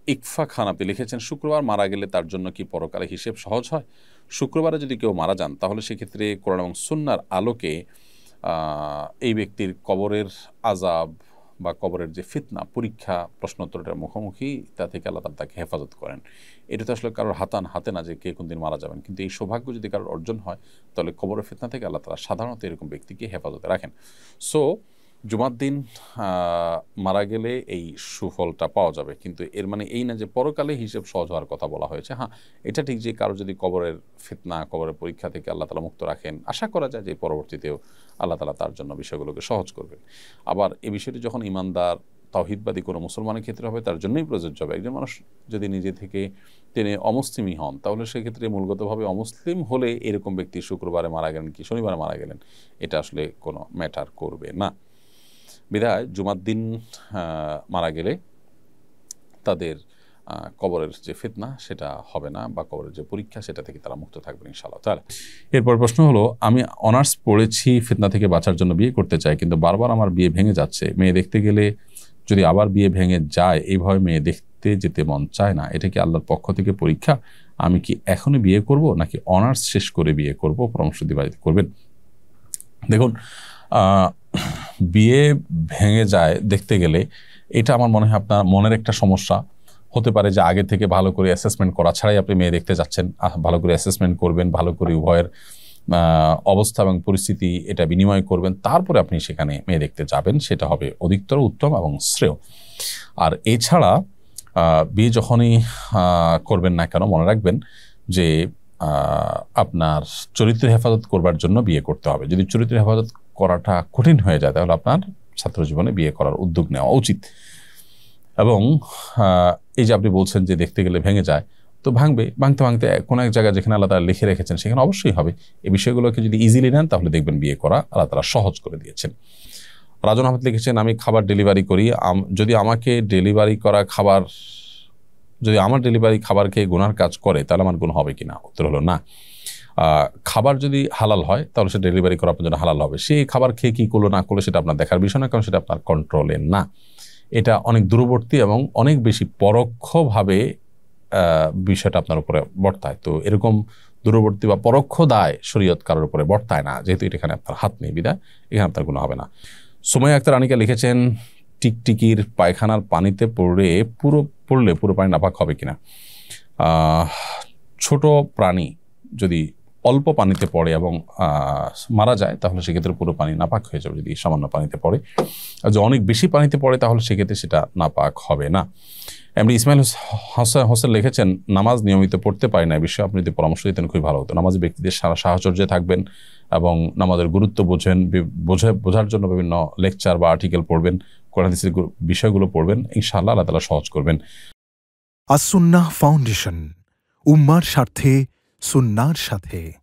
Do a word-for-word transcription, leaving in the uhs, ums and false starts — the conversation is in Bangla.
ইকফা খান আপনি লিখেছেন, শুক্রবার মারা গেলে তার জন্য কি পরকালে হিসেব সহজ হয়? শুক্রবারে যদি কেউ মারা যান তাহলে সেক্ষেত্রে কোরআন এবং সুন্নাহর আলোকে এই ব্যক্তির কবরের আযাব বা কবরের যে ফিতনা, পরীক্ষা, প্রশ্নোত্তরের মুখোমুখি, তা থেকে আল্লাহ তাআলা তাকে হেফাজত করেন। এটা তো আসলে কারোর হাতান হাতে না যে কে কোন দিন মারা যাবেন, কিন্তু এই সৌভাগ্য যদি কারোর অর্জন হয় তাহলে কবরের ফিতনা থেকে আল্লাহ তাআলা সাধারণত এরকম ব্যক্তিকে হেফাজতে রাখেন। সো জুমার দিন মারা গেলে এই সুফলটা পাওয়া যাবে, কিন্তু এর মানে এই না যে পরকালে হিসেব সহজ হওয়ার কথা বলা হয়েছে। হ্যাঁ, এটা ঠিক যে কারো যদি কবরের ফিতনা, কবরের পরীক্ষা থেকে আল্লাহ তাআলা মুক্ত রাখেন, আশা করা যায় যে পরবর্তীতেও আল্লাহ তাআলা তার জন্য বিষয়গুলোকে সহজ করবেন। আবার এই বিষয়টি যখন ইমানদার তাওহীদবাদী কোনো মুসলমানের ক্ষেত্রে হবে তার জন্যই প্রযোজ্য হবে। একজন মানুষ যদি নিজে থেকে তিনি অমুসলিমই হন তাহলে সেক্ষেত্রে মূলগতভাবে অমুসলিম হলে এরকম ব্যক্তি শুক্রবারে মারা গেলেন কি শনিবারে মারা গেলেন এটা আসলে কোনো ম্যাটার করবে না। বিধায় জুমার দিন মারা গেলে তাদের কবরের যে ফিতনা সেটা হবে না, বা কবরের যে পরীক্ষা সেটা থেকে তারা মুক্ত থাকবেন ইনশাআল্লাহ তাআলা। এরপর প্রশ্ন হলো, আমি অনার্স পড়েছি, ফিতনা থেকে বাঁচার জন্য বিয়ে করতে চাই, কিন্তু বারবার আমার বিয়ে ভেঙে যাচ্ছে। মেয়ে দেখতে গেলে যদি আবার বিয়ে ভেঙে যায়, এইভাবে মেয়ে দেখতে যেতে মন চায় না। এটা কি আল্লাহর পক্ষ থেকে পরীক্ষা? আমি কি এখনই বিয়ে করব নাকি অনার্স শেষ করে বিয়ে করব? পরামর্শ দিতে করবেন। দেখুন, বিয়ে ভেঙে যায় দেখতে গেলে এটা আমার মনে হয় আপনার মনের একটা সমস্যা হতে পারে, যে আগে থেকে ভালো করে অ্যাসেসমেন্ট করা ছাড়াই আপনি মেয়ে দেখতে যাচ্ছেন। ভালো করে অ্যাসেসমেন্ট করবেন, ভালো করে উভয়ের অবস্থা এবং পরিস্থিতি এটা বিনিময় করবেন, তারপরে আপনি সেখানে মেয়ে দেখতে যাবেন, সেটা হবে অধিকতর উত্তম এবং শ্রেয়। আর এছাড়া বিয়ে যখনই করবেন না কেন মনে রাখবেন যে আপনার চরিত্রের হেফাজত করবার জন্য বিয়ে করতে হবে। যদি চরিত্রের হেফাজত করাটা কঠিন হয়ে যায় তাহলে আপনার ছাত্র জীবনে বিয়ে করার উদ্যোগ নেওয়া উচিত। এবং এই যে আপনি বলছেন যে দেখতে গেলে ভেঙে যায়, তো ভাঙবে, ভাঙতে ভাঙতে কোনো এক জায়গায় যেখানে আল্লাহ তাআলা লিখে রেখেছেন সেখানে অবশ্যই হবে। এই বিষয়গুলোকে যদি ইজিলি নেন তাহলে দেখবেন বিয়ে করা আল্লাহ তাআলা সহজ করে দিয়েছেন। রাজন আহমেদ লিখেছেন, আমি খাবার ডেলিভারি করি, যদি আমাকে ডেলিভারি করা খাবার যদি আমার ডেলিভারি খাবার খেয়ে গুনার কাজ করে তাহলে আমার গুনাহ হবে কিনা? উত্তর হলো না। খাবার যদি হালাল হয় তাহলে সে ডেলিভারি করা আপনার জন্য হালাল হবে। সেই খাবার খেয়ে কী করলো না করলো সেটা আপনার দেখার বিষয় না, কারণ সেটা আপনার কন্ট্রোলে না। এটা অনেক দূরবর্তী এবং অনেক বেশি পরোক্ষভাবে বিষয়টা আপনার উপরে বর্তায়। তো এরকম দূরবর্তী বা পরোক্ষ দায় শরীয়ত কারোর উপরে বর্তায় না, যেহেতু এটা এখানে আপনার হাত নেই, বিদায় এখানে আপনার গুনাহ হবে না। সুমাইয়া আক্তার আনিকা লিখেছেন, টিকটিকির পায়খানার পানিতে পড়ে পুরো পড়লে পুরো পানি নাপাক হবে কিনা? ছোট প্রাণী যদি অল্প পানিতে পড়ে এবং মারা যায় তাহলে সেক্ষেত্রে পুরো পানি নাপাক হয়ে যাবে যদি সামান্য পানিতে পড়ে। আর যদি অনেক বেশি পানিতে পড়ে তাহলে সেক্ষেত্রে সেটা নাপাক হবে না। এমনি ইসমাইল হোসেন হোসেন লিখেছেন, নামাজ নিয়মিত পড়তে পারি না, এই বিষয়ে আপনি যদি পরামর্শ দিতেন খুবই ভালো হতো। নামাজি ব্যক্তিদের সারা সাহচর্যে থাকবেন এবং নামাজের গুরুত্ব বোঝেন, বোঝা বোঝার জন্য বিভিন্ন লেকচার বা আর্টিকেল পড়বেন, কোরআন হাদিসের বিষয়গুলো পড়বেন, ইনশাআল্লাহ আল্লাহ তাআলা সহজ করবেন। আস সুন্নাহ ফাউন্ডেশন, উম্মার স্বার্থে সুন্নাহর সাথে।